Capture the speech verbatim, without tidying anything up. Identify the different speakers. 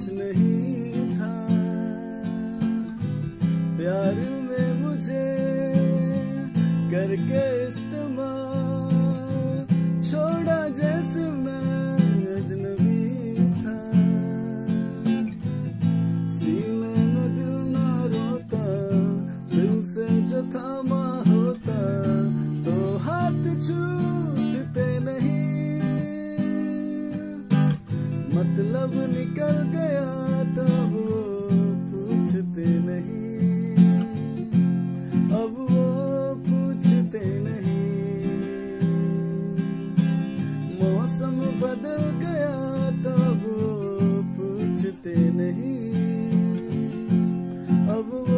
Speaker 1: कुछ नहीं था। प्यार में मुझे करके इस्तेमाल छोड़ा जैसे मैं अजनबी था। सीने में दिल ना रोता, दिल से जो थामा होता तो हाथ छूटते नहीं। मतलब निकल गया तो वो पूछते नहीं, अब वो पूछते नहीं। मौसम बदल गया तो वो पूछते नहीं, अब